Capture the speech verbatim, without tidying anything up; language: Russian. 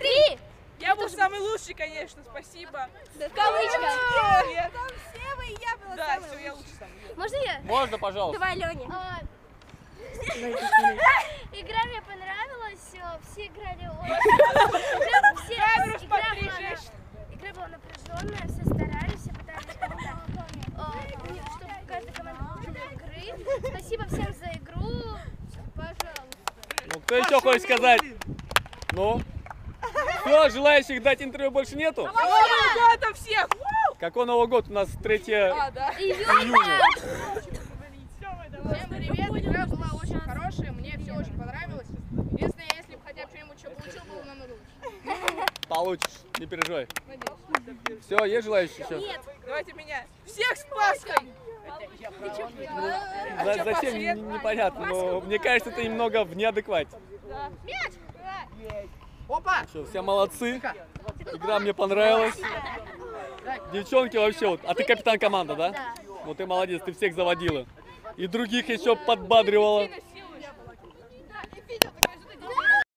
Три! Я был самый лучший, конечно, спасибо. Кавычка. Там все вы, и я была Да, самая все, я лучшая. лучше сам. Можно я? Можно, пожалуйста. Давай, Леня. А, Игра мне понравилась, э, все играли очень... Игра, все, Камеру игра, смотри, была, женщина. игра была напряженная, все старались, все пытались как-то, э, чтобы каждая команда получила игры. Спасибо всем за игру, пожалуйста. Ну, кто еще хочет сказать? Ну? Все, желающих дать интервью больше нету? Нового года всех! Какой Новый год? У нас третье А, да. июня. Всем привет, игра была очень хорошая, мне все очень понравилось. Единственное, если бы хотя бы что-нибудь что получил, было намного лучше. Получишь, не переживай. Надеюсь. Все, есть желающие еще? Нет. Давайте меня. Всех с Пасхой! За- Зачем, не- непонятно, но мне кажется, это немного в неадеквате. Мяч! Опа! Что, все молодцы. Игра мне понравилась. Девчонки вообще, вот, а ты капитан команды, да? Да. Ну ты молодец, ты всех заводила. И других еще подбадривала.